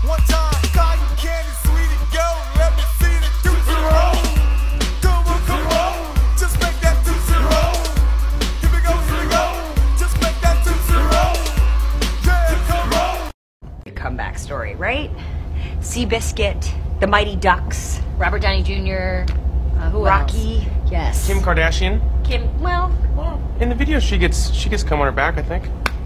One time, cotton candy, sweetie, go. Let me see the Tootsie Roll. Come on, just make that Tootsie Roll. Here we go, just make that Tootsie Roll. Yeah, come on. The comeback story, right? Seabiscuit, the Mighty Ducks, Robert Downey Jr., who Rocky, else? Yes. Kim Kardashian. Well, in the video she gets cum on her back, I think.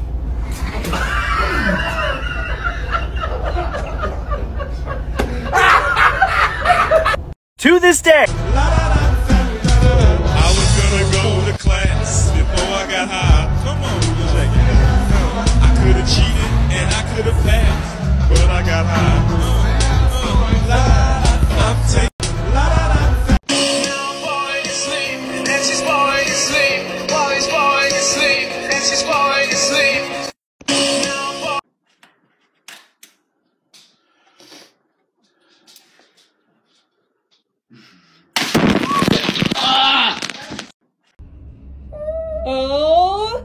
To this day. I was gonna go to class before I got high. Come on, check it out. I could have cheated and I could have passed, but I got high. I'm taking. oh.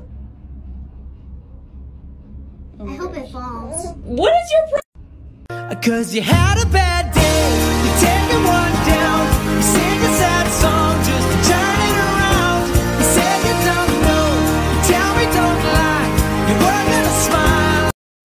I hope it falls. What is your problem? 'Cause you had a bad day, you take it one down, you sing a sad song just to turn it around. You say you don't know, you tell me don't lie, you were gonna smile.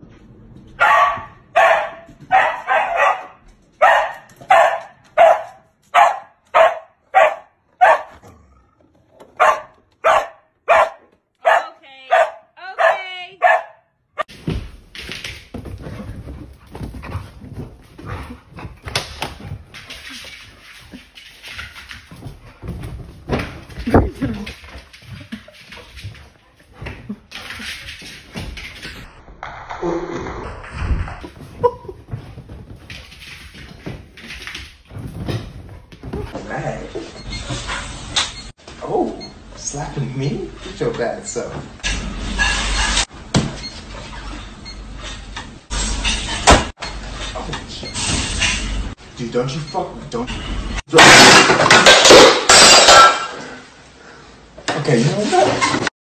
Mad. Oh, slapping me? Get your bad self. Oh, shit. Dude, don't you fuck me. Don't. Okay, you know what?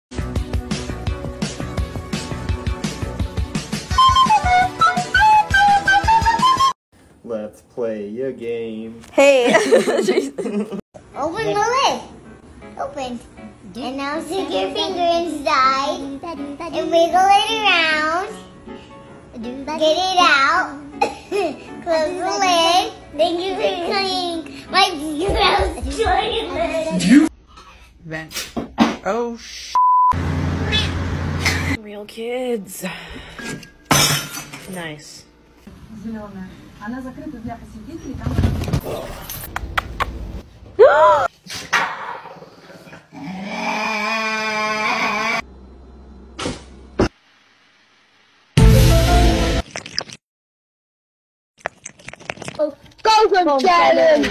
Let's play a game. Hey. Open the lid. Open. And now stick your finger inside and wiggle it around. Get it out. Close the lid. Thank you for cleaning my gross toilet. Vent. Oh, real kids. Nice. Она закрыта для посетителей. Go challenge.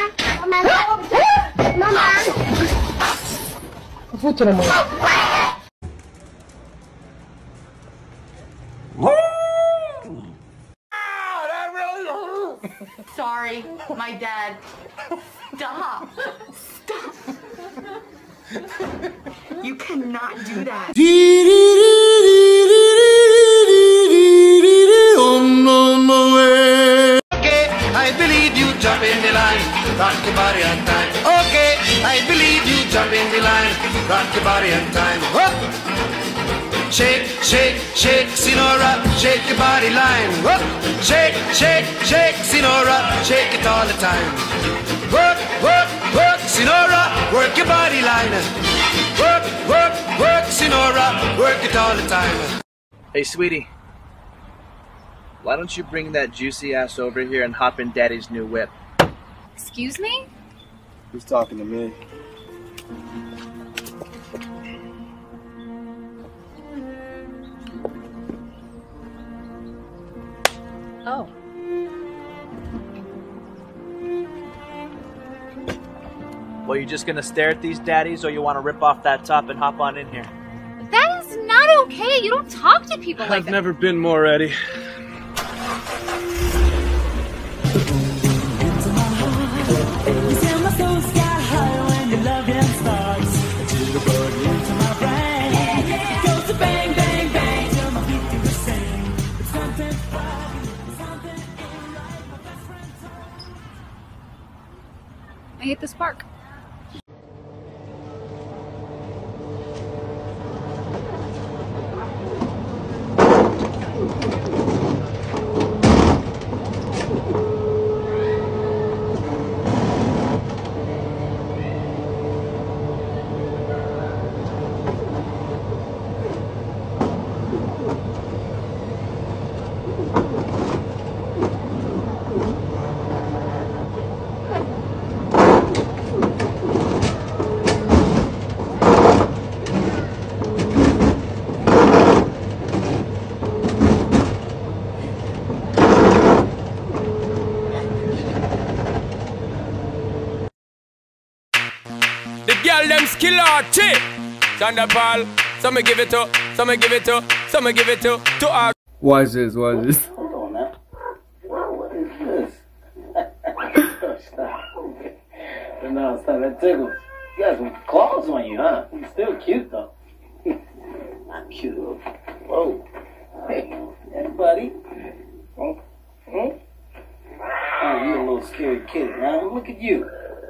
Mama. Sorry, my dad. Stop. Stop. You cannot do that. Okay, I believe you jump in the line, rock your body on time. Okay, I believe you jump in the line, rock your body on time. Whoop. Shake, shake, shake, Sinora, shake your body line. Whoop. Shake, shake, shake, Sinora, shake it all the time. Work, work, work, Sinora, work your body line. Work, work, work, Sinora, work it all the time. Hey, sweetie. Why don't you bring that juicy ass over here and hop in Daddy's new whip? Excuse me? Who's talking to me? Oh. Well, you just gonna stare at these daddies, or you want to rip off that top and hop on in here? That is not okay. You don't talk to people like that. I've never been more ready. Bang, bang, bang, till my beat do the same. It's something, I hate this park. The girl them skill out chick. Thunderball. Some give it to, some give it to, some give it to our. Watch this, watch this. Hold on now. What is this? Stop. No, stop. That tickles. You got some claws on you, huh? You're still cute though. Not cute. Whoa. Hey, buddy. Oh, you're a little scary kid, huh? Look at you.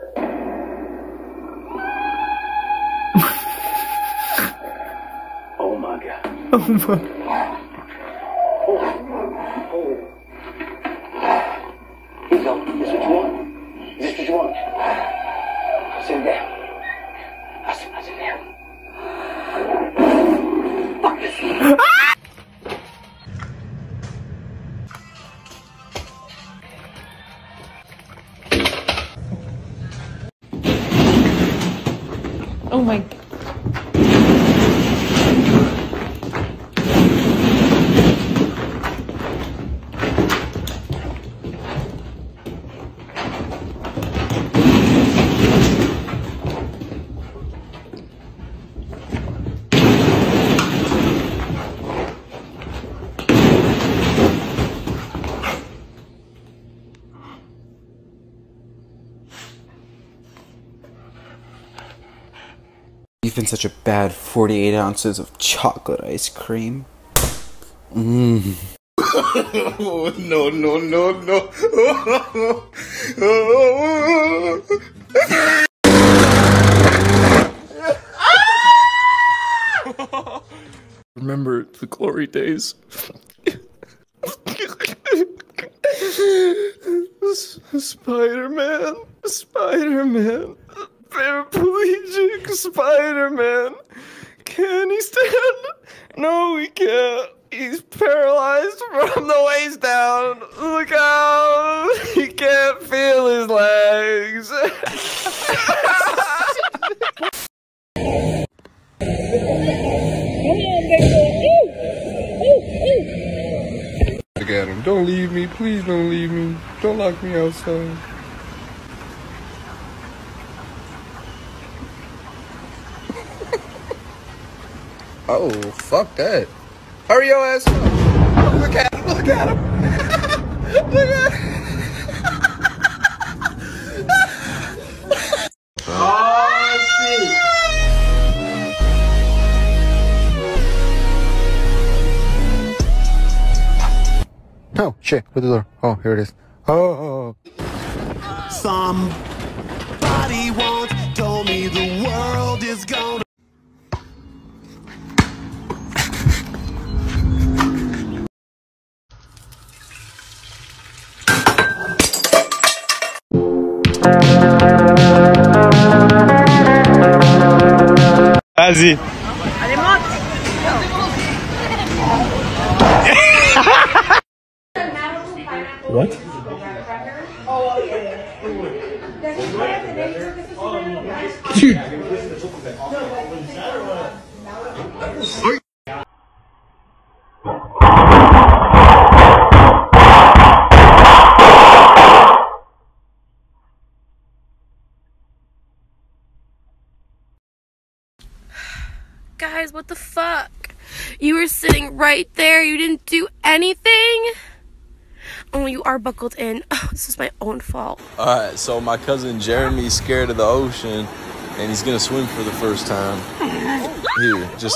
Oh my God. Oh my. Here you go. Is this what you want? Is this what you want? Sit down. I sit down. Fuck this. Oh my. Even such a bad 48 ounces of chocolate ice cream. Mmm. No, no, no, no. Remember the glory days. Spider-Man. Spider-Man. Paraplegic Spider-Man. Can he stand? No, he can't. He's paralyzed from the waist down. Look out! He can't feel his legs. Look at him. Don't leave me. Please don't leave me. Don't lock me outside. Oh, fuck that. Hurry your ass up. Oh, look at him. Look at him. Look at him. Oh, shit. Oh, shit. With the door. Oh, here it is. Oh. Somebody once told me the world is gonna. Vas-y. Allez, monte. What? Guys, what the fuck? You were sitting right there. You didn't do anything. Oh, you are buckled in. Oh, this is my own fault. Alright, so my cousin Jeremy's scared of the ocean, and he's gonna swim for the first time. Here, just...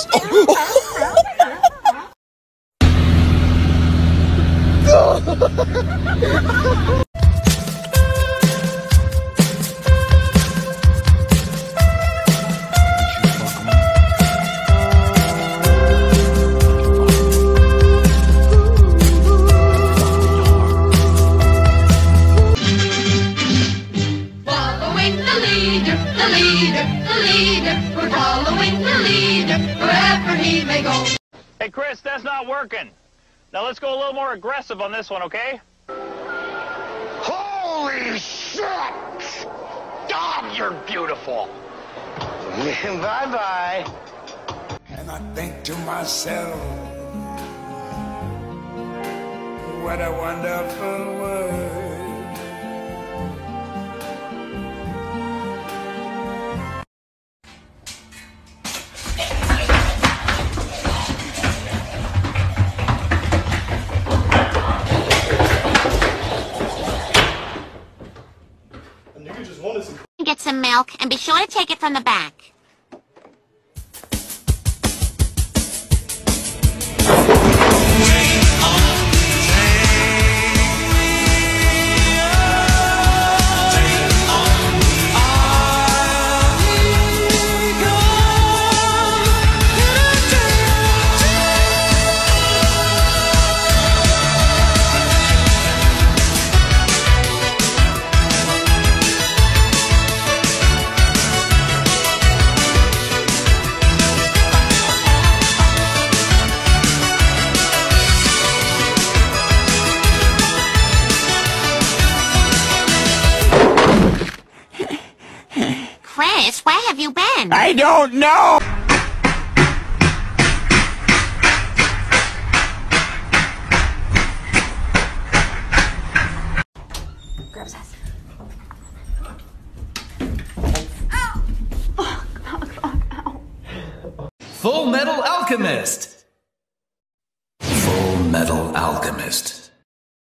Hey, Chris, that's not working. Now let's go a little more aggressive on this one, okay? Holy shit! God, you're beautiful. Bye-bye. And I think to myself, what a wonderful world. Get some milk and be sure to take it from the back. Chris, where have you been? I don't know! Grab his ass. Full Metal Alchemist. Full Metal Alchemist.